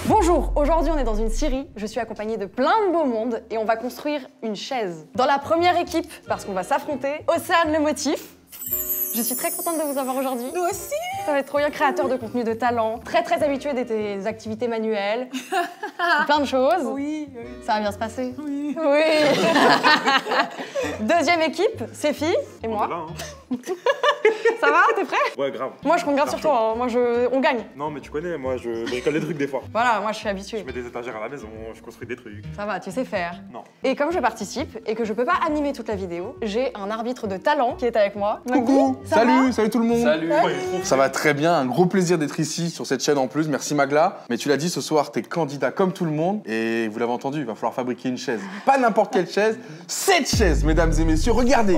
Bonjour, aujourd'hui on est dans une scierie, je suis accompagnée de plein de beaux mondes et on va construire une chaise. Dans la première équipe, parce qu'on va s'affronter, Océane le motif. Je suis très contente de vous avoir aujourd'hui. Nous aussi. Ça va être trop bien, créateur de contenu de talent, très habitué des activités manuelles, plein de choses. Oui. Ça va bien se passer. Oui. Oui. Deuxième équipe, Séfi et moi. Là, hein. Ça va, t'es prêt? Ouais, grave. Moi je compte grave sur toi, hein. On gagne. Non, mais tu connais, moi je bricole des trucs des fois. Voilà, moi je suis habituée. Je mets des étagères à la maison, je construis des trucs. Ça va, tu sais faire. Non. Et comme je participe et que je peux pas animer toute la vidéo, j'ai un arbitre de talent qui est avec moi. Coucou, Ça salut tout le monde. Salut. Ça va très bien, un gros plaisir d'être ici sur cette chaîne en plus, merci Magla. Mais tu l'as dit, ce soir, t'es candidat comme tout le monde et vous l'avez entendu, il va falloir fabriquer une chaise. Pas n'importe quelle chaise, cette chaise, mesdames et messieurs, regardez.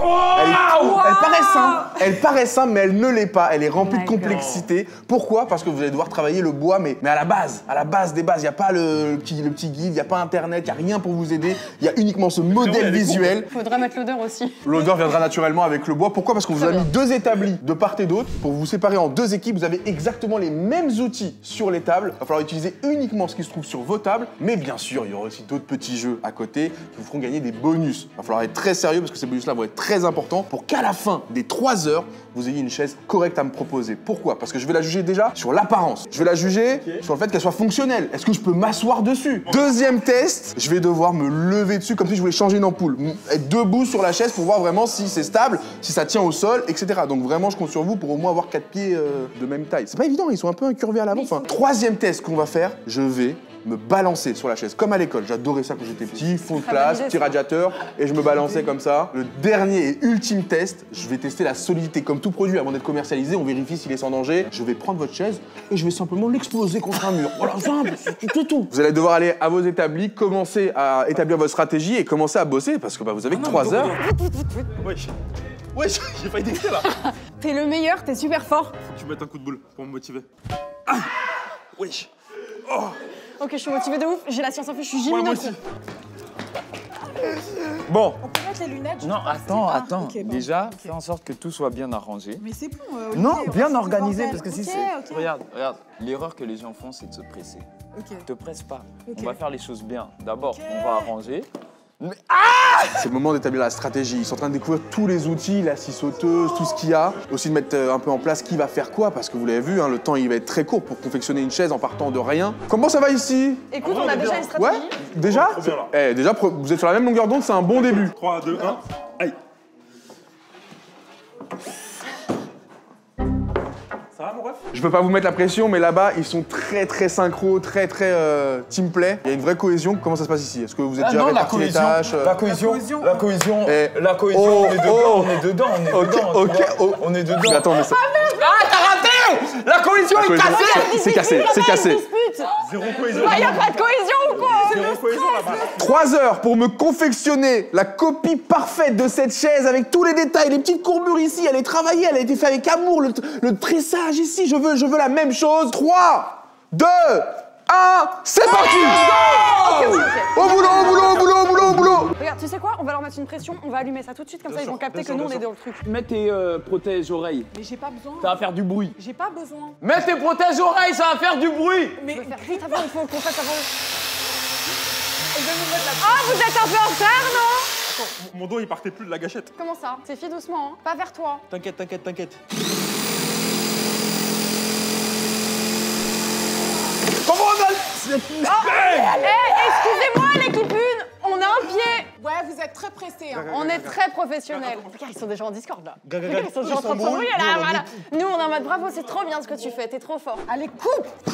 Elle paraît simple, mais elle ne l'est pas, elle est remplie de complexité. Pourquoi? Parce que vous allez devoir travailler le bois, mais à la base des bases. Il n'y a pas le petit guide, il n'y a pas internet, il n'y a rien pour vous aider. Il y a uniquement ce modèle visuel. Faudrait mettre l'odeur aussi. L'odeur viendra naturellement avec le bois. Pourquoi? Parce qu'on vous a mis deux établis de part et d'autre pour vous séparer en deux équipes. Vous avez exactement les mêmes outils sur les tables. Il va falloir utiliser uniquement ce qui se trouve sur vos tables. Mais bien sûr, il y aura aussi d'autres petits jeux à côté qui vous feront gagner des bonus. Il va falloir être très sérieux parce que ces bonus-là vont être très importants pour qu'à la fin des 3 heures, vous ayez une chaise correcte à me proposer. Pourquoi? Parce que je vais la juger déjà sur l'apparence. Je vais la juger sur le fait qu'elle soit fonctionnelle. Est-ce que je peux m'asseoir dessus? Deuxième test, je vais devoir me lever dessus comme si je voulais changer une ampoule. Être debout sur la chaise pour voir vraiment si c'est stable, si ça tient au sol, etc. Donc vraiment, je compte sur vous pour au moins avoir 4 pieds de même taille. C'est pas évident, ils sont un peu incurvés à l'avant. Enfin, troisième test qu'on va faire, je vais me balancer sur la chaise, comme à l'école. J'adorais ça quand j'étais petit, fond de classe, petit radiateur, et je me balançais comme ça. Le dernier et ultime test, je vais tester la solidité. Comme tout produit, avant d'être commercialisé, on vérifie s'il est sans danger. Je vais prendre votre chaise et je vais simplement l'exploser contre un mur. Voilà, simple, c'est tout. Vous allez devoir aller à vos établis, commencer à établir votre stratégie et commencer à bosser, parce que vous avez que 3 heures. Wesh, j'ai failli dégoûter là. T'es le meilleur, t'es super fort. Faut que tu mettes un coup de boule pour me motiver. Wesh. Ok, je suis motivée de ouf, j'ai la science infuse, je suis Ouais, moi Jimmy. aussi. Bon, On peut mettre les lunettes. non, attends. ok, bon. Déjà, fais en sorte que tout soit bien arrangé. Mais c'est bon. Non, Olivier, bien on va organisé, faire parce que le si bordel. c'est... Ok. Regarde, l'erreur que les gens font, c'est de se presser. Ok. Te presse pas. Ok. On va faire les choses bien. D'abord, Ok. on va arranger. C'est le moment d'établir la stratégie. Ils sont en train de découvrir tous les outils, la scie sauteuse, tout ce qu'il y a. Aussi de mettre un peu en place qui va faire quoi, parce que vous l'avez vu, hein, le temps il va être très court pour confectionner une chaise en partant de rien. Comment ça va ici? Écoute, En vrai, on a on est déjà bien. une stratégie. Ouais? Déjà? Trop bien, là. Déjà, vous êtes sur la même longueur d'onde, c'est un bon début. 3, 2, 1, aïe. Ça va mon ref? Je peux pas vous mettre la pression, mais là-bas, ils sont très synchro, très team play. Il y a une vraie cohésion. Comment ça se passe ici? Est-ce que vous êtes déjà non, répartis les tâches? La cohésion, Eh, la cohésion, oh, on est dedans, Ok, tu ok, vois. oh. On est dedans. Mais attends, mais Ah, t'as raté! La cohésion est cassée! c'est cassé, c'est cassé. Zéro cohésion. Bah, y'a pas de cohésion ou quoi? Zéro cohésion là-bas. 3 heures pour me confectionner la copie parfaite de cette chaise avec tous les détails, les petites courbures ici. Elle est travaillée, elle a été faite avec amour, le tressage ici. Je veux la même chose. 3, 2, 1, c'est parti! Au boulot! Regarde, tu sais quoi? On va leur mettre une pression, on va allumer ça tout de suite, comme ça ils vont capter que nous on est dans le truc. Mets tes protèges-oreilles, Mais j'ai pas besoin. ça va faire du bruit. J'ai pas besoin. Mets tes protèges-oreilles, ça va faire du bruit! Mais Je veux faire vite avant, il faut qu'on fasse avant. elle veut nous mettre la. Ah, vous êtes un peu en retard, non? Mon dos il partait plus de la gâchette. Comment ça? C'est fait doucement, hein. Pas vers toi. T'inquiète. Comment on a... Excusez-moi l'équipe 1, on a un pied. Ouais, vous êtes très pressés. Hein. On est très professionnels. Regarde, ils sont déjà en Discord là. Gaga, Ils sont déjà en train de s'embrouiller là, voilà. Nous on est en mode bravo, c'est trop bien ce que tu fais, t'es trop fort. Allez, coupe.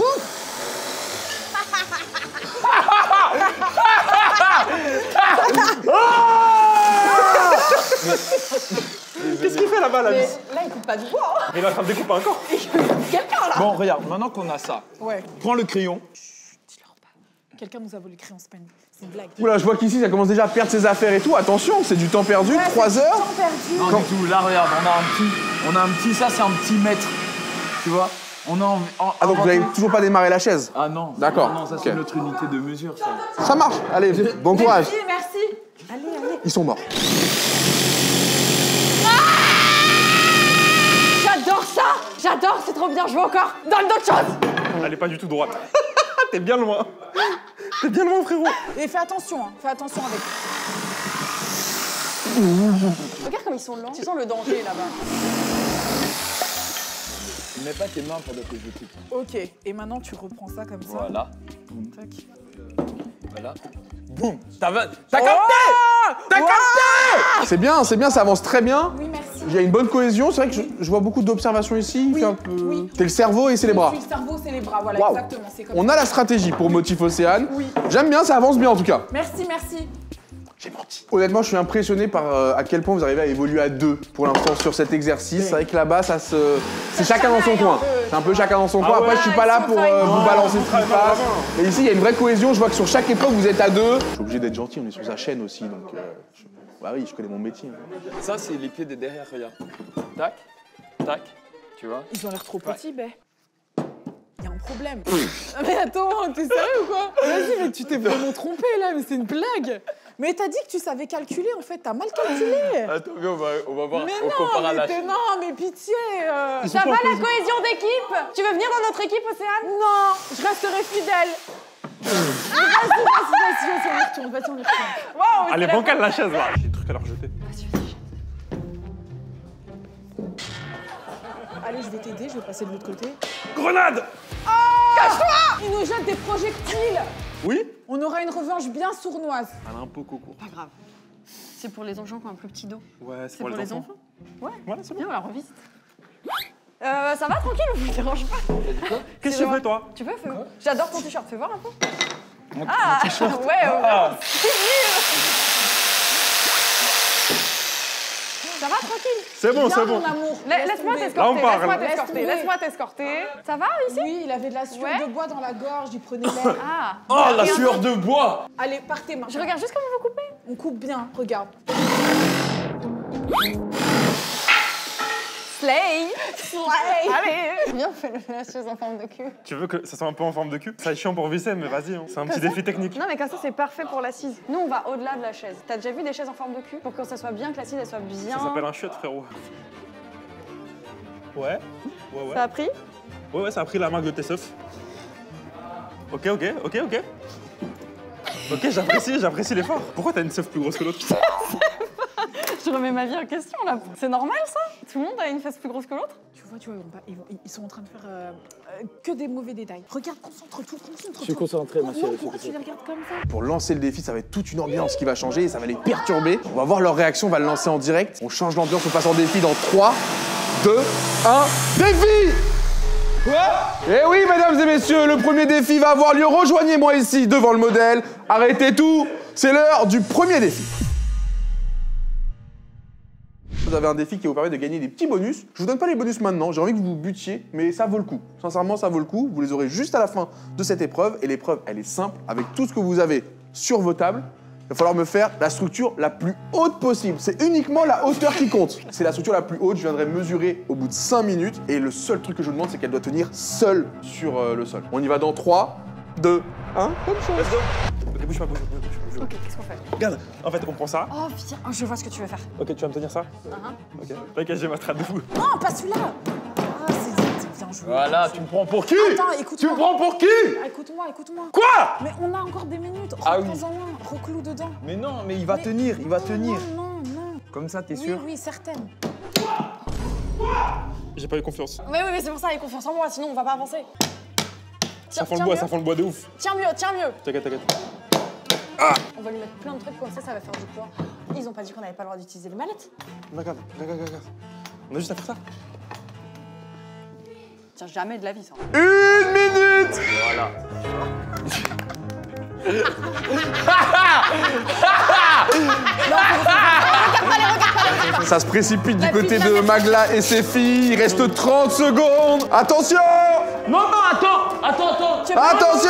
Qu'est-ce qu'il fait là-bas la Mais vis? là il coupe pas du bois, hein. Il est en train de découper encore. Quelqu'un là. Bon, regarde, maintenant qu'on a ça, Ouais. prends le crayon. Quelqu'un nous a volé le crayon, c'est une blague. Oula, je vois qu'ici, ça commence déjà à perdre ses affaires et tout. Attention, c'est du temps perdu, 3 heures. Temps perdu. Non, du tout, là, regarde, on a un petit, ça c'est un petit mètre, tu vois. On a Ah donc vous n'avez toujours pas démarré la chaise? Ah non. D'accord, Non, ça ok. c'est notre unité de mesure, ça. Ça marche, allez, bon courage. Merci. Allez. Ils sont morts. J'adore ça. J'adore, c'est trop bien, je veux encore. Donne d'autres choses. Elle est pas du tout droite. T'es bien loin. T'es bien loin, frérot. Et fais attention avec. Regarde comme ils sont lents. Tu sens le danger là-bas. Ne mets pas tes mains pendant que je tire. Ok, et maintenant tu reprends ça comme ça. Voilà. Tac. Voilà. Boum. T'as capté. T'as capté. C'est bien, ça avance très bien. Oui, merci. Il y a une bonne cohésion, c'est vrai que je vois beaucoup d'observations ici. Oui, fait un peu... oui. T'es le cerveau et c'est les bras. Je suis le cerveau, c'est les bras, voilà, Waouh. exactement. C'est comme On a la stratégie pour Motif Océane. Oui. J'aime bien, ça avance bien en tout cas. Merci. J'ai menti. Honnêtement, je suis impressionné par à quel point vous arrivez à évoluer à deux pour l'instant sur cet exercice. C'est vrai que là-bas, c'est chacun dans son coin. C'est un peu chacun dans son coin. Après, je suis pas là pour vous balancer ce qui se passe. Mais ici, il y a une vraie cohésion. Je vois que sur chaque épreuve, vous êtes à deux. Je suis obligé d'être gentil, on est sur sa chaîne aussi. Donc, bah oui, je connais mon métier. Ça, c'est les pieds de derrière, regarde. Tac, tac, tu vois. Ils ont l'air trop petits, Il y a un problème. Mais attends, t'es sérieux ou quoi? Vas-y, mais tu t'es vraiment trompé là, mais c'est une blague. Mais t'as dit que tu savais calculer en fait, t'as mal calculé. Attends, mais on va voir. Mais On compare à la non, mais pitié. Ça va la cohésion d'équipe? Tu veux venir dans notre équipe, Océane? Non, je resterai fidèle. Vas-y, on y retourne. Waouh! Allez, bancale la chaise là. J'ai des trucs à leur jeter. Allez, je vais t'aider, je vais passer de l'autre côté. Grenade! Il nous jette des projectiles. Oui? On aura une revanche bien sournoise. Elle a un peu coco. Pas grave. C'est pour les gens qui ont un plus petit dos. Ouais, C'est pour les enfants. Ouais. Voilà, c'est bon. Viens, on la revisite. Ça va, tranquille, on vous dérange pas. Qu'est-ce que tu fais, toi? Tu peux, fais voir. J'adore ton t-shirt, fais voir un peu. Ah, ouais, c'est nul. Ça va, tranquille? C'est bon, Viens, c'est bon. mon amour. Laisse-moi Là, on parle. t'escorter, laisse-moi t'escorter. Ça va, ici? Oui, il avait de la sueur Ouais. de bois dans la gorge, il prenait l'air. Ah. Oh, la sueur de bois. Allez, partez maintenant. Je regarde juste comment vous coupez. On coupe bien, regarde. Slay. Allez. Viens, on fait la chaise en forme de cul. Tu veux que ça soit un peu en forme de cul? Ça est chiant pour visser, mais vas-y, hein. C'est un petit défi technique. Non, mais comme ça, c'est parfait pour l'assise. Nous, on va au-delà de la chaise. T'as déjà vu des chaises en forme de cul? Pour que ça soit bien, que l'assise, elle soit bien... Ça s'appelle un chiotte, frérot. Ouais. Ça a pris? Ouais, ça a pris la marque de tes seufs. Ok. Ok, j'apprécie l'effort. Pourquoi t'as une seuf plus grosse que l'autre? Je remets ma vie en question, là. C'est normal, ça? Tout le monde a une fesse plus grosse que l'autre? Tu vois, ils sont en train de faire que des mauvais détails. Regarde, concentre-toi. Je suis concentré, ma chérie. Pourquoi tu les regardes comme ça? Pour lancer le défi, ça va être toute une ambiance qui va changer et ça va les perturber. On va voir leur réaction, on va le lancer en direct. On change l'ambiance, on passe en défi dans 3, 2, 1, défi! Eh oui, mesdames et messieurs, le premier défi va avoir lieu. Rejoignez-moi ici, devant le modèle. Arrêtez tout, c'est l'heure du premier défi. Vous avez un défi qui vous permet de gagner des petits bonus. Je vous donne pas les bonus maintenant, j'ai envie que vous vous butiez, mais ça vaut le coup. Sincèrement, ça vaut le coup. Vous les aurez juste à la fin de cette épreuve. Et l'épreuve, elle est simple. Avec tout ce que vous avez sur vos tables, il va falloir me faire la structure la plus haute possible. C'est uniquement la hauteur qui compte. C'est la structure la plus haute, je viendrai mesurer au bout de 5 minutes. Et le seul truc que je vous demande, c'est qu'elle doit tenir seule sur le sol. On y va dans 3, 2, 1. Bonne chance. Let's go. Ok, bouge pas. Ok, qu'est-ce qu'on fait? Regarde, en fait, on prend ça. Oh, viens. Oh, je vois ce que tu veux faire. Ok, tu vas me tenir ça? Ok. T'inquiète, j'ai ma strat de fou. Non, pas celui-là. Ah, c'est bien joué. Voilà, tu me prends pour qui? Attends, Tu écoute-moi. me prends pour qui? Écoute-moi. Quoi? Mais on a encore des minutes. Ah oui. Reprends-en un, reclou dedans. Mais non, mais il va Mais- tenir, il va Non, tenir. Non. Comme ça, t'es Oui, sûr? oui, certaine. J'ai pas eu confiance. Oui, c'est pour ça, aie confiance en moi, sinon on va pas avancer. Ça fend le bois, ça fend le bois de ouf. Tiens mieux. T'inquiète. On va lui mettre plein de trucs comme ça va faire du poids. Ils ont pas dit qu'on avait pas le droit d'utiliser les mallettes. Regarde. On a juste à faire ça. Tiens, jamais de la vie, ça. 1 minute. Voilà. Ça se précipite du côté de Magla et ses filles. Il reste 30 secondes. Attention! Non, attends. Attention!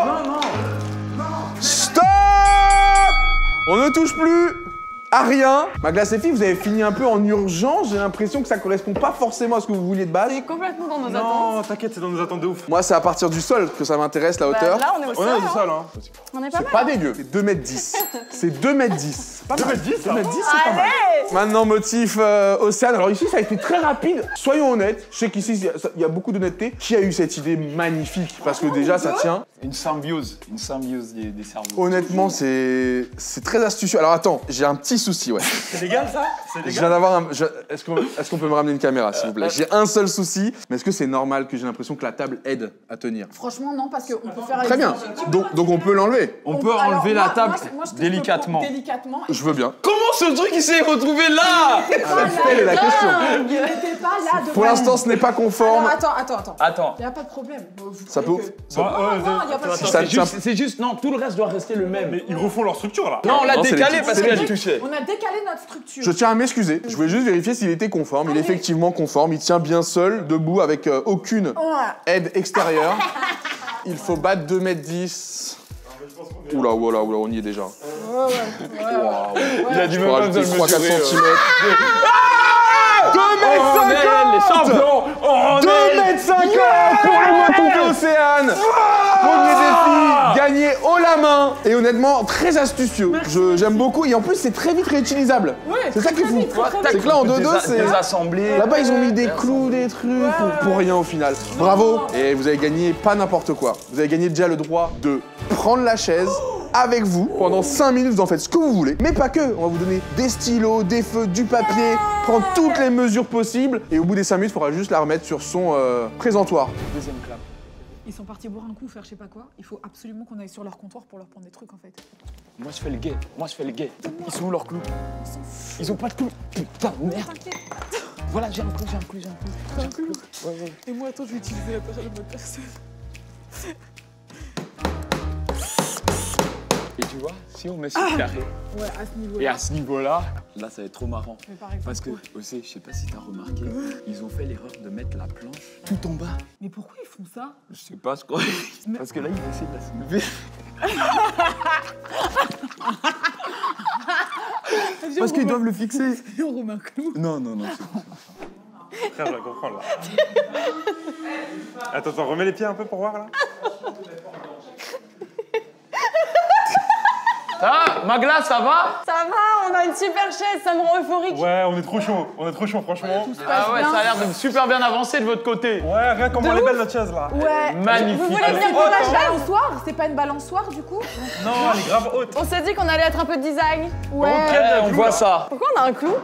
Stop! On ne touche plus à rien. Magla et ses filles, vous avez fini un peu en urgence. J'ai l'impression que ça correspond pas forcément à ce que vous vouliez de base. C'est complètement dans nos attentes. Non, t'inquiète, c'est dans nos attentes de ouf. Moi, c'est à partir du sol que ça m'intéresse, la hauteur. Là, on est au sol. On est hein. du sol, hein. On est pas C'est mal. pas dégueu. C'est 2,10 m. C'est 2,10 m. Pas mal. 2,10 2,10 m, 2,10 c'est pas mal. Allez! Maintenant, motif Océane. Alors ici, ça a été très rapide. Soyons honnêtes. Je sais qu'ici, il y a beaucoup d'honnêteté. Qui a eu cette idée magnifique? Parce que déjà, ça tient. Une symbiose des cerveaux. Honnêtement, c'est très astucieux. Alors attends, j'ai un petit souci, ouais. C'est légal ça? C'est Je viens d'avoir un... Est-ce qu'on peut me ramener une caméra, s'il vous plaît? J'ai un seul souci, mais est-ce que c'est normal que j'ai l'impression que la table aide à tenir? Franchement, non, parce qu'on peut faire... Très bien. Donc on peut l'enlever. On peut enlever la table délicatement. Délicatement. Je veux bien. Comment ce truc il s'est retrouvé là? Telle est la question. Il n'était pas là de Pour l'instant, ce n'est pas conforme. Alors, attends. Attends. Il n'y a pas de problème. Ça peut... Non, il n'y a pas de problème. C'est juste, non, tout le reste doit rester le même. Mais ils refont leur structure là. Non, on l'a Non, c'est décalé les- parce c'est les- qu'elle touchait. On a décalé notre structure. Je tiens à m'excuser. Je voulais juste vérifier s'il était conforme. Il est effectivement conforme. Il tient bien seul, debout, avec aucune Ouais. aide extérieure. Il faut battre 2,10 m. Oula, on y est déjà. Ouais. Il a du Je peux même rajouter 3-4 cm. 2,50 les champions. 2,50 pour le moto Océane. Premier défi, gagné haut la main. Et honnêtement, très astucieux. J'aime beaucoup. Et en plus, c'est très vite réutilisable. Ouais, C'est ça qui est fou. très vite. C'est que là, en 2-2, c'est... Désassembler. Là-bas, ils ont mis des clous, des trucs, pour rien au final. Bravo. Et vous avez gagné pas n'importe quoi. Vous avez gagné déjà le droit de prendre la chaise avec vous. Pendant 5 minutes, vous en faites ce que vous voulez. Mais pas que. On va vous donner des stylos, des feux, du papier, prendre toutes les mesures possibles. Et au bout des 5 minutes, il faudra juste la remettre sur son présentoir. Deuxième clap. Ils sont partis boire un coup, faire je sais pas quoi. Il faut absolument qu'on aille sur leur comptoir pour leur prendre des trucs en fait. Moi je fais le gay. Ils sont où leurs clous? Ils ont pas de clous. Putain, merde. Voilà, j'ai un clou. Ouais. Et moi, attends, je vais utiliser le mode personne. Et tu vois, si on met ce carré, Ouais, à ce niveau-là. et à ce niveau-là, là ça va être trop marrant. Mais par exemple, Parce que, quoi aussi, je sais pas si t'as remarqué, ils ont fait l'erreur de mettre la planche tout en bas. Mais pourquoi ils font ça? Je sais pas ce qu'on... Parce que là, ils essaient de la soulever. Parce qu'ils doivent le fixer. On remet un clou. Non, c'est bon. Frère, je vais comprendre là. Attends, remets les pieds un peu pour voir là. Ah, Magla, ça va? Ça va, on a une super chaise, ça me rend euphorique. Ouais, on est trop chaud, franchement. Ah ouais, ça a l'air de super bien avancer de votre côté. Ouais, regarde comment elle est belle notre chaise là. Ouais. Magnifique. Vous voulez venir pour la C'est une chaise? balançoire? C'est pas une balançoire du coup? Non, elle est grave haute. On s'est dit qu'on allait être un peu design. Ouais. On voit ça. Pourquoi on a un clou?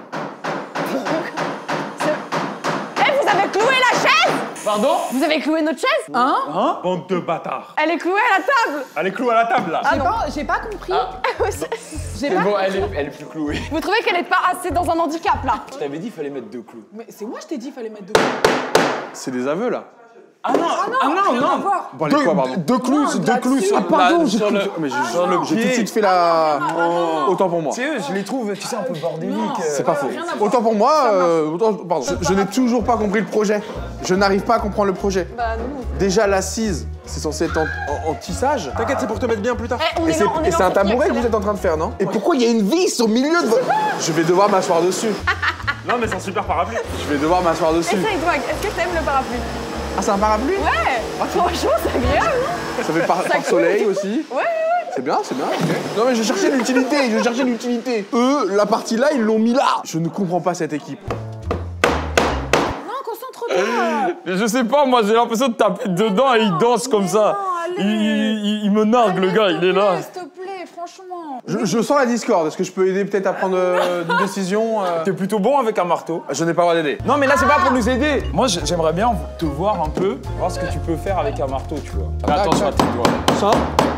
Eh, vous avez cloué la chaise? Pardon? Vous avez cloué notre chaise? Hein? Bande de bâtards. Elle est clouée à la table. Elle est clouée à la table là. J'ai pas compris. J'ai C'est pas bon, compris. elle est plus clouée. Vous trouvez qu'elle est pas assez dans un handicap là? Je t'avais dit qu'il fallait mettre 2 clous. Mais c'est moi, je t'ai dit, il fallait mettre deux. C'est des aveux, là. Ah non, Rien à voir. Bon, allez, quoi, pardon? Deux clous sur Ah, pardon, j'ai sur le... mais j'ai sur le j'ai tout de pied. suite fait la... Autant pour moi. Tu sais, je les trouve, tu sais, un peu bordéliques. C'est pas faux. rien à voir. Autant pour moi, pardon. Je n'ai toujours pas compris le projet. Je n'arrive pas à comprendre le projet. Bah non. Déjà, l'assise, c'est censé être en tissage. T'inquiète, c'est pour te mettre bien plus tard. Eh, on Et est là, on est c'est là un pour tabouret que finir, vous êtes en train de faire, non? Et pourquoi il y a une vis au milieu de votre... Je vais devoir m'asseoir dessus. Non, mais c'est un super parapluie. Je vais devoir m'asseoir dessus. Essaye, toi, est-ce que t'aimes le parapluie? Ah, c'est un parapluie? Ouais. Franchement, c'est agréable. Ça fait par soleil aussi. Ouais. C'est bien, c'est bien. Non mais je cherchais l'utilité, Eux, la partie là, ils l'ont mis là. Je ne comprends pas cette équipe. Non, concentre-toi. Je sais pas, moi j'ai l'impression de taper dedans et il danse comme ça. allez. Il me nargue, le gars, il est là. S'il te plaît, franchement. Je sens la discorde. Est-ce que je peux aider peut-être à prendre une décision T'es plutôt bon avec un marteau. Je n'ai pas le droit d'aider. Non mais là c'est pas pour nous aider. Moi j'aimerais bien te voir un peu, voir ce que tu peux faire avec un marteau, tu vois. Mais attention à tes doigts. Ça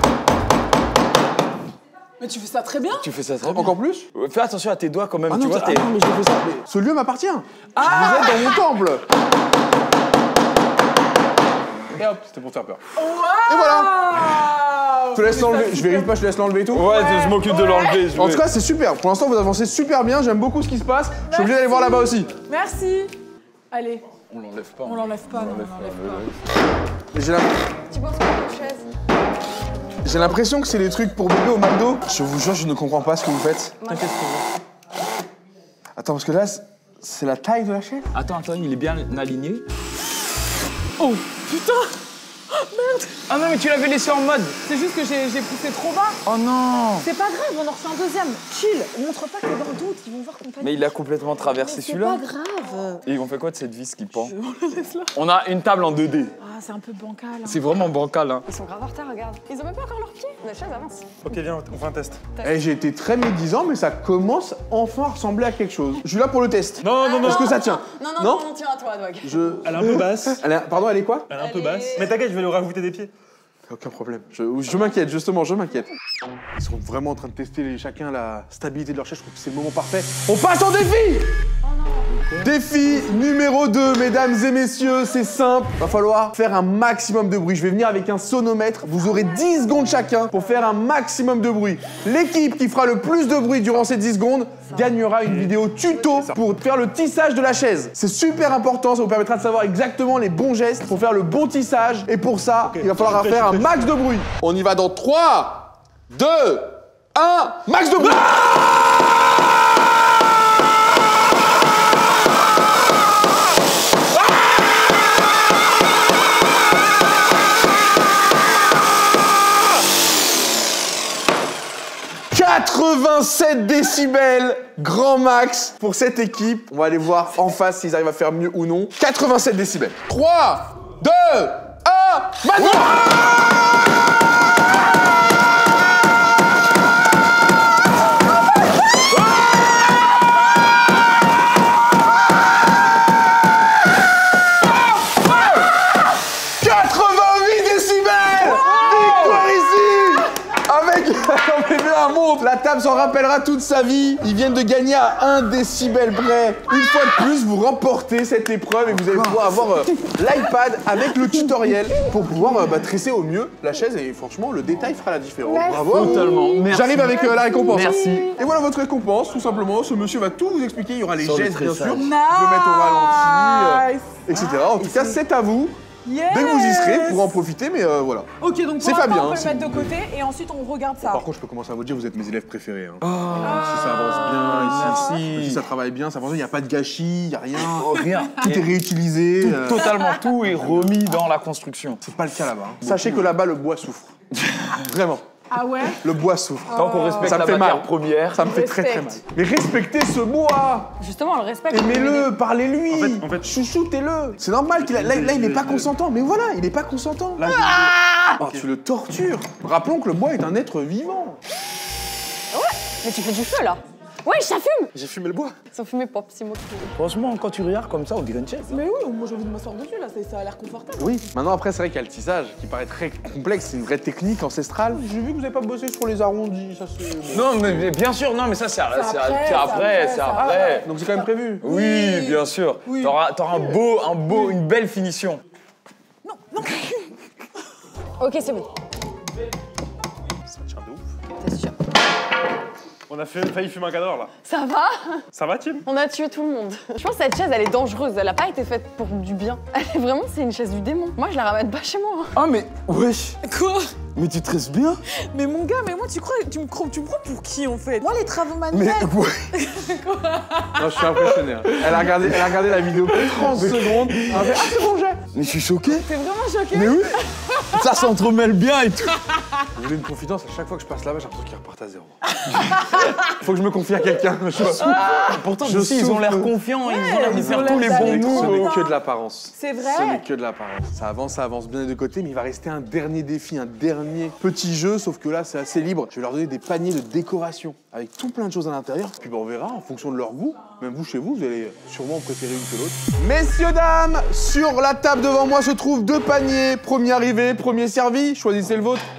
Mais tu fais ça très bien. Tu fais ça très bien. Encore plus Fais attention à tes doigts quand même, Ah tu non, vois. mais je fais ça. Mais ce lieu m'appartient. Vous êtes dans mon temple. Et hop, c'était pour te faire peur. Et voilà. Je te laisse l'enlever. Je vérifie pas, je te laisse l'enlever et tout. Ouais, je m'occupe de l'enlever. En tout cas, c'est super. Pour l'instant, vous avancez super bien. J'aime beaucoup ce qui se passe. Je suis obligé d'aller voir là-bas aussi. Merci. Allez, On l'enlève pas. on l'enlève pas, non, on l'enlève pas. Mais Tu penses quoi de chaise? j'ai l'impression que c'est des trucs pour bébé au McDo. Je vous jure, je ne comprends pas ce que vous faites. T'inquiète Attends, parce que là, c'est la taille de la chaise. Attends, il est bien aligné. Oh, putain. Ah non, mais tu l'avais laissé en mode. C'est juste que j'ai poussé trop bas. Oh non. C'est pas grave, on en refait un deuxième. Chill, montre pas que t'es dans le doute, ils vont voir qu'on Mais il a complètement traversé C'est celui-là. pas grave. Et on fait quoi de cette vis qui pend? On la laisse là. On a une table en 2D. Ah, c'est un peu bancal. Hein. C'est vraiment bancal, hein. Ils sont grave en retard, regarde. Ils ont même pas encore leurs pieds. La chaise avance. Ok, viens, on fait un test. Eh, j'ai été très médisant, mais ça commence enfin à ressembler à quelque chose. Je suis là pour le test. Non, non, non. Est-ce que ça tient? Non, non, non, on tient à toi, Dog. Elle est un peu basse. Pardon, elle est quoi? Elle est un peu Elle basse. est- Mais t'inquiète, je vais lui rajouter des pieds. Aucun problème. Je m'inquiète, justement, je m'inquiète. Ils sont vraiment en train de tester chacun la stabilité de leur chaise. Je trouve que c'est le moment parfait. On passe au défi! Défi numéro 2, mesdames et messieurs, c'est simple. Va falloir faire un maximum de bruit. Je vais venir avec un sonomètre. Vous aurez 10 secondes chacun pour faire un maximum de bruit. L'équipe qui fera le plus de bruit durant ces 10 secondes gagnera une vidéo tuto pour faire le tissage de la chaise. C'est super important, ça vous permettra de savoir exactement les bons gestes pour faire le bon tissage. Et pour ça, il va falloir faire un max de bruit. On y va dans 3, 2, 1, max de bruit. 87 décibels, grand max pour cette équipe. On va aller voir en face s'ils arrivent à faire mieux ou non. 87 décibels. 3, 2, 1, maintenant! 88 décibels! Victoire ici! Avec... On monte. La table s'en rappellera toute sa vie. Ils viennent de gagner à 1 décibel près. Une fois de plus, vous remportez cette épreuve et vous allez pouvoir avoir l'iPad avec le tutoriel pour pouvoir tresser au mieux la chaise. Et franchement, le détail fera la différence. Bravo. Totalement. Merci. J'arrive avec la récompense. Merci. Et voilà votre récompense, tout simplement. Ce monsieur va tout vous expliquer. Il y aura les Sur le gestes, bien tressage. sûr. Vous pouvez mettre au ralenti, Nice. etc. En tout cas, c'est à vous. Yes. Dès que vous y serez, pour en profiter, mais voilà. Ok, donc C'est pour l'instant, Fabien, on peut c'est- le mettre de côté et ensuite on regarde ça. Par contre, je peux commencer à vous dire, vous êtes mes élèves préférés. Hein. Si ça avance bien, Merci. si ça travaille bien, ça avance bien, il n'y a pas de gâchis, il n'y a rien. Oh, rien. Tout est réutilisé. Totalement tout est remis dans la construction. C'est pas le cas là-bas. hein. Sachez que là-bas, le bois souffre. Vraiment, Ah ouais? le bois souffre. Tant qu'on respecte Ça me la fait matière mal. première. Ça me fait très très mal. Mais respectez ce bois. Justement, on le respecte. Aimez-le, parlez-lui. En fait- chouchoutez-le. C'est normal qu'il là, il n'est pas consentant. Mais voilà, il n'est pas consentant. Là, Oh, tu le tortures. Rappelons que le bois est un être vivant. Mais tu fais du feu, là. Ouais, ça fume. j'ai fumé le bois. Ils ont fumé pop, c'est moi. Franchement, quand tu regardes comme ça, on dirait une chaise. Mais oui, moi j'ai envie de m'asseoir dessus là, ça a l'air confortable. Oui, maintenant après c'est vrai qu'il y a le tissage qui paraît très complexe, c'est une vraie technique ancestrale. J'ai vu que vous n'avez pas bossé sur les arrondis, ça c'est... Non, mais bien sûr, non, mais ça c'est après, c'est c'est après. après. Donc c'est quand même prévu. Oui, bien sûr. Oui. T'auras une belle finition. Ok, c'est bon. Ça tient de ouf. T'es sûr. On a failli fumer un cadavre là. Ça va? Ça va, Tim? On a tué tout le monde. Je pense que cette chaise, elle est dangereuse. Elle a pas été faite pour du bien. Elle est vraiment, c'est une chaise du démon. Moi, je la ramène pas chez moi. Ah, mais wesh, Quoi? mais tu tresses bien. Mais mon gars, mais moi tu me prends pour qui en fait? Moi les travaux Mais manuels. ouais. Non, je suis impressionné. hein. Elle a regardé la vidéo pour 30 secondes. Elle a fait, ah c'est bon, j'ai. Mais je suis choqué. T'es vraiment choqué? Mais oui. Ça s'entremêle bien et tout. Vous voulez une confidence? À chaque fois que je passe là-bas, j'ai l'impression qu'ils repartent à zéro. Faut que je me confie à quelqu'un. Je souffre. Pourtant, Je ici, ils ont l'air souffre. confiants, ils ont l'air de ils faire ont tous les l'air bons d'aller moves. Ce n'est Putain. que de l'apparence. C'est Ce n'est vrai? que de l'apparence. Ça avance bien des deux côtés, mais il va rester un dernier défi, un dernier petit jeu, sauf que là, c'est assez libre. Je vais leur donner des paniers de décoration avec tout plein de choses à l'intérieur. Puis on verra, en fonction de leur goût, même vous chez vous, vous allez sûrement en préférer une que l'autre. Messieurs, dames, sur la table devant moi se trouvent 2 paniers. Premier arrivé, premier servi. Choisissez le vôtre.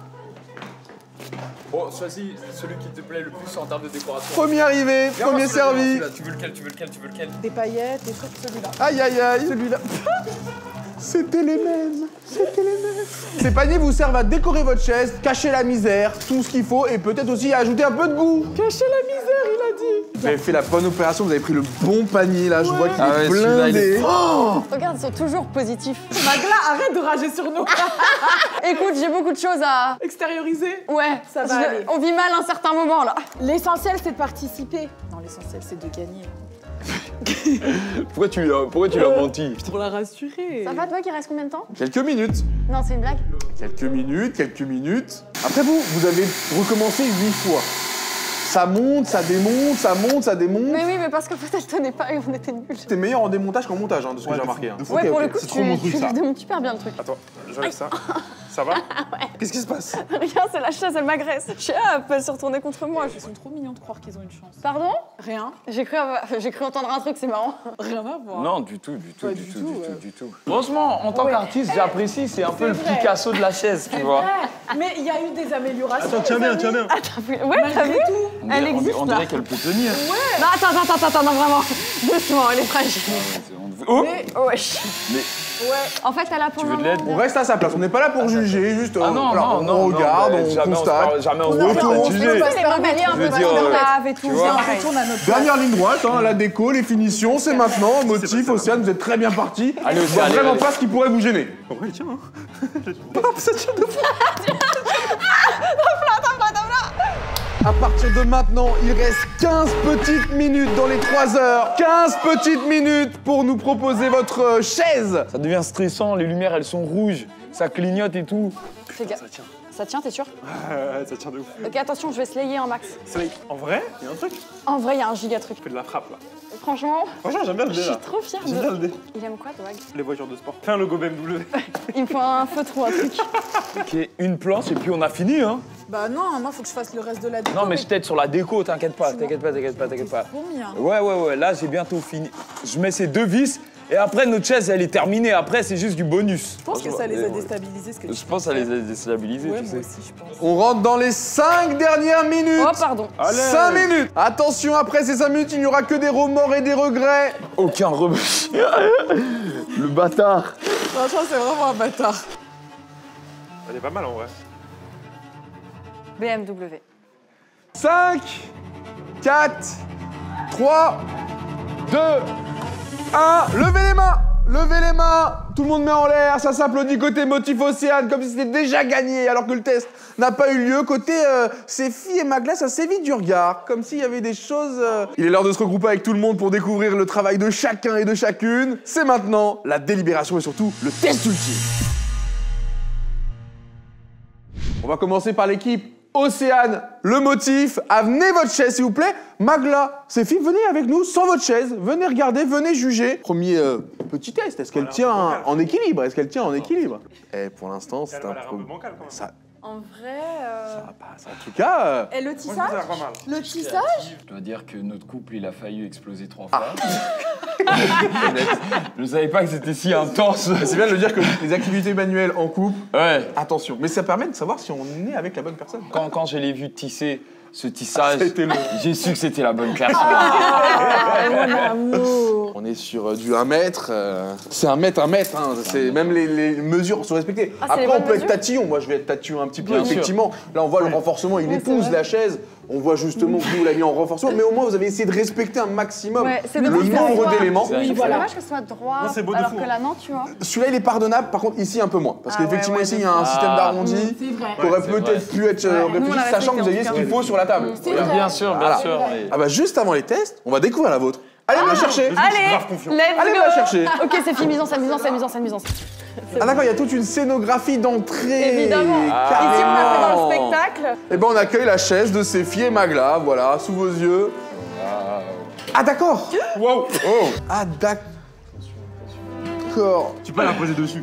Bon, choisis celui qui te plaît le plus en termes de décoration. Premier arrivé, premier servi. Tu veux lequel? Des paillettes, des trucs, celui-là. Aïe, aïe, aïe, celui-là. C'était les mêmes. C'était les mêmes. Ces paniers vous servent à décorer votre chaise, cacher la misère, tout ce qu'il faut, et peut-être aussi à ajouter un peu de goût. Cacher la misère, il a dit. Vous avez fait la bonne opération, vous avez pris le bon panier là, je vois qu'il Ah est ouais, celui-là, il est- blindé. Oh Regarde, ils sont toujours positifs. Magla, arrête de rager sur nous. Écoute, j'ai beaucoup de choses à... Extérioriser. Ouais, Ça va aller. On vit mal un certain moment, là. L'essentiel, c'est de participer. Non, l'essentiel, c'est de gagner. Pourquoi tu l'as menti? Pour la rassurer. Ça va, toi, il reste combien de temps? Quelques minutes. Non, c'est une blague. Quelques minutes. Après vous avez recommencé 8 fois. Ça monte, ça démonte, ça monte, ça démonte. Mais oui, mais parce qu'en fait, elle tenait pas et on était nuls. T'es meilleur en démontage qu'en montage, hein, de ce que Ouais, j'ai de remarqué. fou, Hein. de fou. Ouais, Ok, pour ok. le coup, c'est trop mon truc, tu ça. démontes super bien le truc. Attends, j'enlève ça. Ça va? Qu'est-ce qui se passe? Rien, c'est la chaise, elle m'agresse. Je sais, elle peut se retourner contre moi. Ils sont trop mignons de croire qu'ils ont une chance. Pardon? Rien. J'ai cru entendre un truc, c'est marrant. Rien à voir. Non, du tout. Pas du tout, ouais. Du tout. Franchement, en tant qu'artiste, j'apprécie. C'est un peu le vrai. Picasso de la chaise, tu vois. Mais il y a eu des améliorations. Attends, tiens les bien, amis. tiens bien. Ouais, t'as vu? Malgré tout. Elle existe, On là. dirait qu'elle peut tenir. Non, attends, non, vraiment. Doucement, elle est fragile. Oh Mais, Wesh. Mais ouais. En fait, elle a pour Tu le veux de moment... l'aide? On reste à sa place, on n'est pas là pour juger, juste ah non, voilà, non, on non, regarde, non, on jamais constate. Jamais on se On retourne, retourne, tu on sais. se passe les par mamelles un Je peu veux dans dire, le lave et tout. tu vois. On retourne à notre place. Dernière ligne droite, hein, la déco, les finitions, c'est maintenant. Motif, Océane, vous êtes très bien partis. Allez, Je vois Océane, vraiment allez. pas ce qui pourrait vous gêner. Ouais, tiens. Hein. Ça tient de fou. À partir de maintenant, il reste 15 petites minutes dans les 3 heures. 15 petites minutes pour nous proposer votre chaise. Ça devient stressant, les lumières elles sont rouges, ça clignote et tout. Fais gaffe. Ça tient. Ça tient, t'es sûr? Ça tient de ouf. Ok, attention, je vais slayer un max. En vrai, il y a un truc. En vrai, il y a un giga truc. Je fais de la frappe là. Franchement, Franchement, j'aime bien le je dé suis là. trop fière J'aime bien de... le dé. Il aime quoi, Dwag? Les voitures de sport. Fais un logo BMW. Il me faut un feutre ou un truc. Ok, une planche et puis on a fini, hein. Bah non, moi faut que je fasse le reste de la déco. Non mais je t'aide sur la déco, t'inquiète pas, t'inquiète pas. Trop bien. Ouais, là j'ai bientôt fini. Je mets ces 2 vis et après notre chaise elle est terminée, après c'est juste du bonus. Je pense que ça les a déstabilisés ce que tu Je pense que ça les a déstabilisés, Ouais, tu moi sais. aussi, je pense. On rentre dans les 5 dernières minutes. Oh, pardon. 5 minutes. Attention, après ces 5 minutes, il n'y aura que des remords et des regrets. Aucun rebelle. Le bâtard. Franchement, c'est vraiment un bâtard. Elle est pas mal en vrai. BMW. 5, 4, 3, 2, 1. Levez les mains. Levez les mains. Tout le monde met en l'air. Ça s'applaudit côté Motif Océane comme si c'était déjà gagné alors que le test n'a pas eu lieu. Côté Séfi et Magla, ça s'évite du regard. Comme s'il y avait des choses... Il est l'heure de se regrouper avec tout le monde pour découvrir le travail de chacun et de chacune. C'est maintenant la délibération et surtout le test ultime. On va commencer par l'équipe Océane, le Motif. Amenez votre chaise, s'il vous plaît. Magla, Séfi, venez avec nous sans votre chaise. Venez regarder, venez juger. Premier petit test. Est-ce qu'elle tient en équilibre? Est-ce qu'elle tient en équilibre? Et pour l'instant, c'est Elle a un l'air un peu... peu bancale quand même. Ça En vrai... va pas. En tout cas... Et le Moi, je tissage trouve ça pas mal. Le tissage Je dois dire que notre couple il a failli exploser 3 fois. Honnête. Je savais pas que c'était si intense. C'est bien de le dire que les activités manuelles en couple, Ouais. attention. Mais ça permet de savoir si on est avec la bonne personne. Quand je l'ai vu tisser ce tissage, C'était le- j'ai su que c'était la bonne personne. Mon amour. On est sur du 1 mètre. C'est 1 mètre, 1 mètre. Hein. C'est même les mesures sont respectées. Ah, c'est Après, les on bonnes peut être mesures tatillon. Moi, je vais être tatillon un petit peu, Bien sûr. effectivement. Là, on voit le renforcement, il Oui, c'est épouse vrai. la chaise. On voit justement que vous l'avez mis en renforcement. Mais au moins, vous avez essayé de respecter un maximum Ouais, c'est le dommage qu'elle nombre soit- d'éléments. Oui, C'est voilà. dommage que ce soit droit, Non, c'est beau de alors fou, que hein. là, non, tu vois. Celui-là, il est pardonnable. Par contre, ici, un peu moins. Parce Ah qu'effectivement, ouais, ici, ouais, il y a un de système fou. d'arrondi C'est vrai. qui aurait c'est peut-être pu être Ouais, nous, on réfléchi, l'a sachant que vous respecté, aviez en ce tout qu'il cas. faut sur la table. C'est Regarde. vrai. Bien sûr, Voilà. mais... Ah bah juste avant les tests, on va découvrir la vôtre. Allez me la chercher. Allez, grave confiant. let's Allez go. me la chercher. Ok, c'est fini, mise en scène. Ah d'accord, il y a toute une scénographie d'entrée. Évidemment. Ici, on l'a fait dans le spectacle. Et ben on accueille la chaise de Séfi et Magla, voilà, sous vos yeux. Ah d'accord. Wow. Oh. Ah d'accord. Tu peux la poser dessus.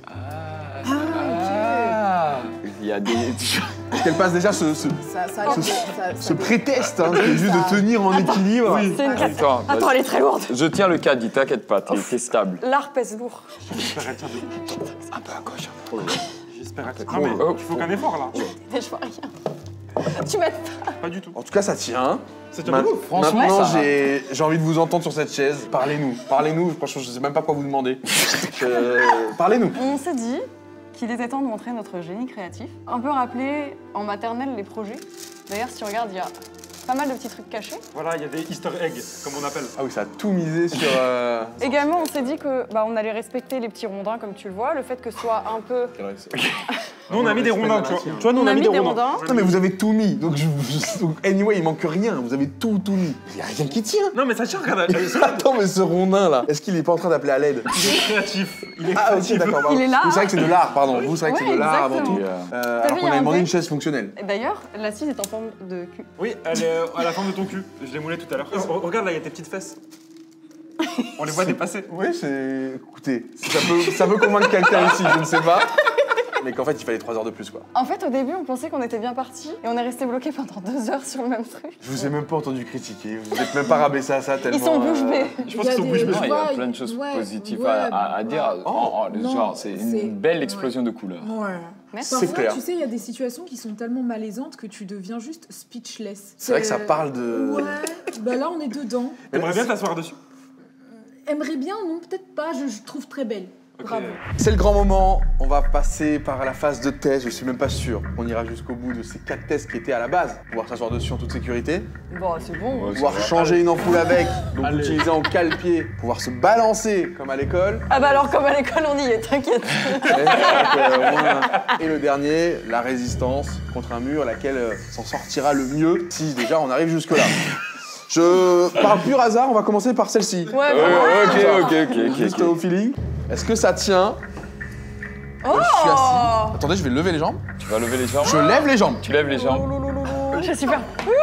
Ah. Il y a des... Parce qu'elle passe déjà ce pré-test, hein, qui est juste de tenir en équilibre. C'est une carte. Attends, Attends, elle est très lourde. je tiens le caddie, t'inquiète pas, t'es stable. L'art pèse lourd. J'espère qu'elle tient de... Un peu à gauche. J'espère qu'elle tient. Non mais Oh. il faut qu'un effort là. Mais je vois rien. Tu m'aides pas. Pas du tout. En tout cas, ça tient. Ça tient de ouf. Franchement, Maintenant, ça va. j'ai envie de vous entendre sur cette chaise. Parlez-nous. Franchement, je sais même pas quoi vous demander. Parlez-nous. On s'est dit qu'il était temps de montrer notre génie créatif. Un peu rappeler en maternelle les projets. D'ailleurs, si tu regardes, il y a pas mal de petits trucs cachés. Voilà, il y a des Easter eggs, comme on appelle. Ah oui, ça a tout misé sur... Également, on s'est dit que on allait respecter les petits rondins, comme tu le vois. Le fait que ce soit un peu... Nous, on a mis des rondins, tu vois. Tu vois, nous, On a mis des rondins. Non mais vous avez tout mis, donc anyway, il manque rien, vous avez tout mis. Il y a rien qui tient. Non, mais ça tient, regarde. Attends, mais ce rondin là, est-ce qu'il est pas en train d'appeler à l'aide? Il est créatif. Il est Ah ok, créatif. d'accord, pardon. Il est là. Vous savez que c'est de l'art, pardon. Vous savez que c'est Ouais, de l'art avant exactement. tout. T'as Alors vu, qu'on il y a avait un demandé bec. une chaise fonctionnelle. Et d'ailleurs, l'assise est en forme de cul. Oui, elle est à la forme de ton cul. Je l'ai moulé tout à l'heure. Regarde, là, il y a tes petites fesses. On les voit dépasser. Oui, c'est... Écoutez, ça peut convaincre quelqu'un ici, je ne sais pas. Mais qu'en fait, il fallait 3 heures de plus, quoi. En fait, au début, on pensait qu'on était bien parti et on est resté bloqué pendant 2 heures sur le même truc. Je vous ai même pas entendu critiquer, vous êtes même pas rabaissé à ça tellement... Ils sont bouche bée. Je pense qu'ils sont bouche bée. Il y a plein de choses positives à dire. Non, Genre, c'est c'est- une belle explosion de couleurs. Ouais. Merci. C'est Parfois, clair. tu sais, il y a des situations qui sont tellement malaisantes que tu deviens juste speechless. C'est vrai que ça parle de... Ouais, bah là, on est dedans. T'aimerais bien t'asseoir dessus. Aimerait bien, non, peut-être pas, je trouve très belle. Bravo. C'est le grand moment, on va passer par la phase de test, je suis même pas sûr. On ira jusqu'au bout de ces 4 tests qui étaient à la base, pouvoir s'asseoir dessus en toute sécurité, Bon, c'est bon. pouvoir changer une ampoule avec, donc Allez. l'utiliser en cale-pied, pouvoir se balancer comme à l'école. Ah bah alors, comme à l'école, on y est, t'inquiète. Et le dernier, la résistance contre un mur, laquelle s'en sortira le mieux si déjà on arrive jusque-là. Par pur hasard, on va commencer par celle-ci. Ouais, vraiment. Ok. Juste au feeling. Est-ce que ça tient? Oh Je suis assis. Attendez, je vais lever les jambes. Tu vas lever les jambes. Je lève les jambes. Tu lèves les jambes. Je suis super.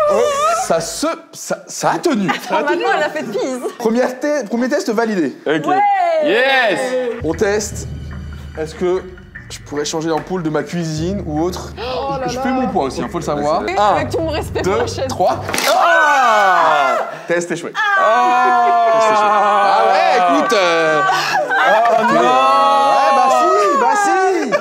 Ça a tenu. Ah, maintenant, elle a fait de pise. Premier test validé. Ok. Yes. On teste. Est-ce que je pourrais changer l'ampoule de ma cuisine ou autre? Je fais mon poids aussi, faut le savoir. Oui, 1, avec tout mon respect pour 2, la chaise. 3. Test échoué. Ah ouais, écoute. Oh non. Ouais, bah si.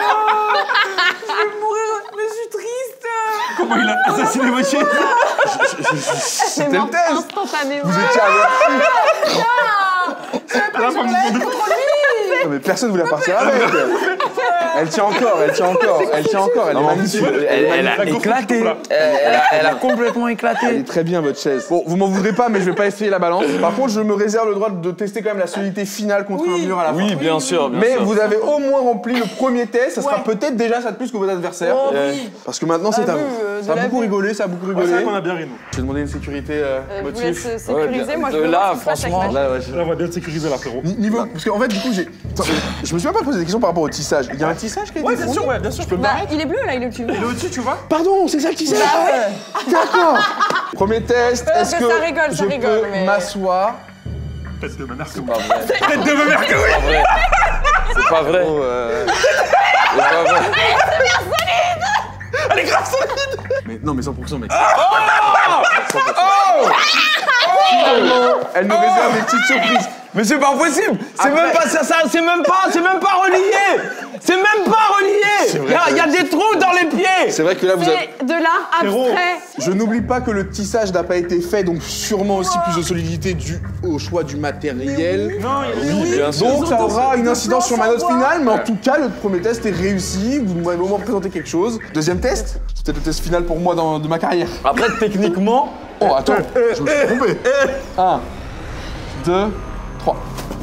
Mais je suis triste. Comment il a assassiné votre chaise? C'est C'était le morte test. instantanément. Vous étiez avertis. À la fin du monde. Non, mais personne voulait repartir avec. Elle tient encore, elle est magnifique. Elle a éclaté. Elle a complètement Elle éclaté. est très bien votre chaise. Bon, vous m'en voudrez pas, mais je vais pas essayer la balance. Par contre, je me réserve le droit de tester quand même la solidité finale contre un mur à la fin. Oui, bien sûr. Mais vous avez au moins rempli le premier test, ça sera peut-être déjà ça de plus que vos adversaires. Oh oui. Parce que maintenant c'est à vous. de Ça a la beaucoup vue. rigolé, ça a beaucoup rigolé. C'est vrai qu'on a bien ri, nous. Je vais demander une sécurité Je vous laisse motif. sécuriser. Moi, je de veux là, voir ce qui se passe avec franchement, ma chaise. Là, ouais, Là, on va bien te sécuriser, là, frérot. Niveau, parce qu'en fait, du coup, je me suis même pas posé des questions par rapport au tissage. Il y a un tissage qui a été Ouais, bien sûr, fourni. ouais, bien sûr. Bah, il est bleu là, il est au-dessus. Il est au-dessus, tu vois? Pardon, c'est ça le tissage. D'accord. Premier test, est-ce que ça rigole, je rigole, peux mais- m'asseoir? Tête de ma mère, C'est pas vrai. Tête de ma mère, que oui! C'est pas vrai. Oh, C'est pas vrai. Elle est grave solide! Mais non, mais 100%, mec. Elle nous réserve des petites surprises. Mais c'est pas possible. C'est Après- même pas ça. C'est même pas relié. C'est même pas relié. Il y a des trous dans les pieds. C'est vrai que là, vous avez... C'est de l'art abstrait. Je n'oublie pas que le tissage n'a pas été fait, donc sûrement aussi plus de solidité dû au choix du matériel. Non, il est... bien sûr. Donc ça aura une incidence sur ma note finale, mais en tout cas, le premier test est réussi. Vous m'avez au moins présenté quelque chose. Deuxième test, c'est peut-être le test final pour moi de ma carrière. Après, techniquement, Oh, attends, je me suis trompé. 1, 2, 3.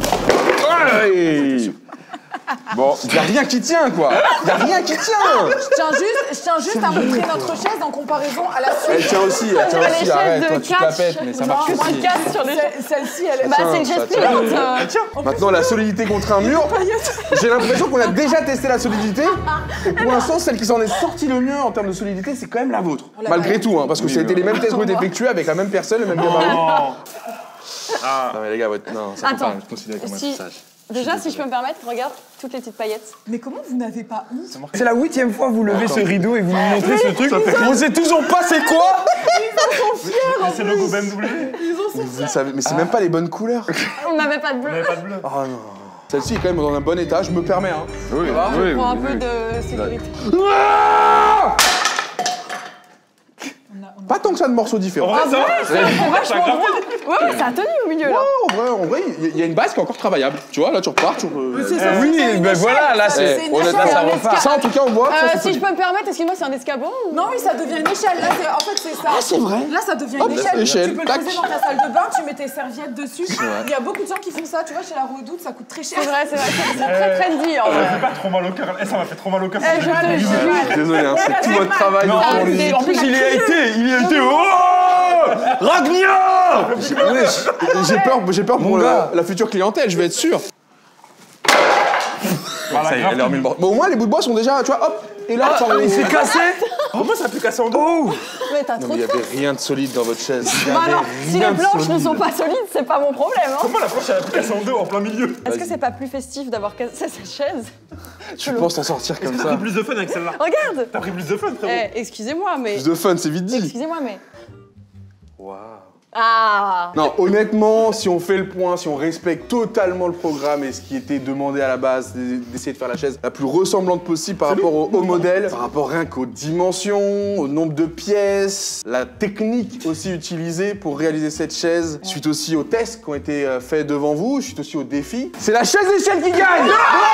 Bon, y a rien qui tient, quoi. Y a rien qui tient. Je tiens juste à montrer notre chaise en comparaison à la Elle suite. tient aussi, Les chaises arrête, de toi, tu te la catch. pètes, mais ça marche Moins aussi. 4 sur les chaises. Celle-ci, elle est... Bah, c'est une chaise ça tient. pliante. Maintenant, la solidité contre un mur, j'ai l'impression qu'on a déjà testé la solidité. Et pour l'instant, celle qui s'en est sortie le mieux en termes de solidité, c'est quand même la vôtre. l'a Malgré pas tout, hein, parce que ça a été les mêmes tests qui ont été effectués avec la même personne, le même gabarit. Non mais les gars, non, ça peut Attends. pas être considéré comme un Si- tissage. Déjà, si je peux me permettre, regarde toutes les petites paillettes. Mais comment vous n'avez pas honte? c'est la 8e fois que vous levez ce rideau et vous nous montrez ce truc. On sait toujours pas c'est quoi. C'est le logo BMW. Vous le savez, mais c'est même pas les bonnes couleurs. On n'avait pas de bleu. Pas de bleu. Oh non. Celle-ci est quand même dans un bon état, je me permets. Hein. Oui, Pour un peu de sécurité. On a Pas tant que ça de morceaux En différents. vrai, ça va. C'est vachement drôle. Ouais, ça a tenu au milieu là. En vrai, il y a une base qui est encore travaillable. Tu vois, là, tu repars, tu... C'est ça, Oui, c'est une ben échelle, voilà, là, ça, c'est- une honnêtement, échelle. ça un repart. Ça, en tout cas, on voit. ça, c'est Si je peux me permettre, excuse-moi, c'est un escabeau ou... Non, oui, ça devient une échelle. Là, en fait, c'est ça. Ah, c'est vrai. Là, ça devient Hop, une échelle. échelle, Tu peux le tac. poser dans ta salle de bain, tu mets tes serviettes dessus. vrai. Il y a beaucoup de gens qui font ça. Tu vois, chez la Redoute, ça coûte très cher. C'est vrai, c'est très trendy en Ça vrai. fait pas trop mal au cœur. Ça m'a fait trop mal au cœur. Eh, je te jure. Désolé, hein, c'est tout votre travail. Non, pour lui. En plus, il y a été. Oh Ragnar J'ai peur pour la future clientèle, je vais être sûr. Voilà, Ça y est, grave. elle a remis le bord. Bon, au moins, les bouts de bois sont déjà, tu vois, hop, et là, ça Il s'est cassé. Comment ça a pu casser en deux? Mais t'as Non, trop mais il de y avait rien de solide dans votre chaise. Bah alors, si les planches ne sont pas solides, c'est pas mon problème. Hein. Comment la planche elle a pu casser en deux en plein milieu? Est-ce que c'est pas plus festif d'avoir cassé cette chaise? Tu penses t'en sortir comme T'as ça? pris plus de fun avec celle-là. Regarde. T'as pris plus de fun, frérot. Eh, excusez-moi, mais... Plus de fun, c'est vite dit. Excusez-moi, mais... Waouh. Ah. Non, honnêtement, si on fait le point, si on respecte totalement le programme et ce qui était demandé à la base, d'essayer de faire la chaise la plus ressemblante possible par rapport au modèle, par rapport rien qu'aux dimensions, au nombre de pièces, la technique aussi utilisée pour réaliser cette chaise, suite aussi aux tests qui ont été faits devant vous, suite aussi aux défis. C'est la chaise d'échelle qui gagne!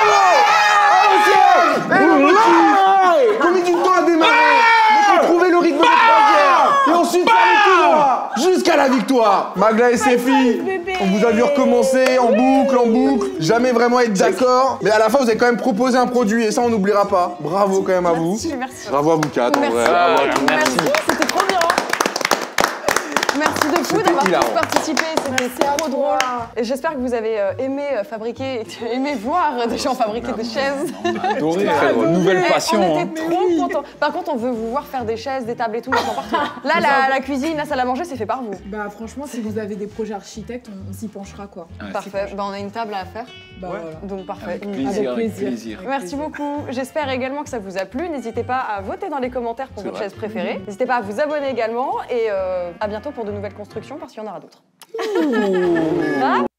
Bravo! Combien du temps à démarrer? Mais pour trouver le rythme de croisière et ensuite faire le tour jusqu'à la victoire. Magla et ses filles, on vous a vu recommencer en boucle, jamais vraiment être d'accord. Mais à la fin, vous avez quand même proposé un produit et ça, on n'oubliera pas. Bravo quand même à vous. Merci. Bravo à vous quatre, en Merci. vrai. Bravo à tous. Merci, c'était trop bien. Merci de fou d'avoir hilarant. tous participé, c'était trop drôle. Et j'espère que vous avez aimé fabriquer, aimé voir des gens fabriquer des chaises. Adoré, Eh, nouvelle passion. On hein. était trop contents. Par contre, on veut vous voir faire des chaises, des tables et tout, maintenant partout. Là, la cuisine, la salle à manger, c'est fait par vous. Bah, franchement, si vous avez des projets architectes, on s'y penchera, quoi. Parfait. Bah, on a une table à faire, Bah, Ouais. voilà. donc parfait. Plaisir, Avec avec plaisir. Merci beaucoup. J'espère également que ça vous a plu. N'hésitez pas à voter dans les commentaires pour C'est votre vrai. chaise préférée. N'hésitez pas à vous abonner également et à bientôt pour de nouvelles constructions parce qu'il y en aura d'autres.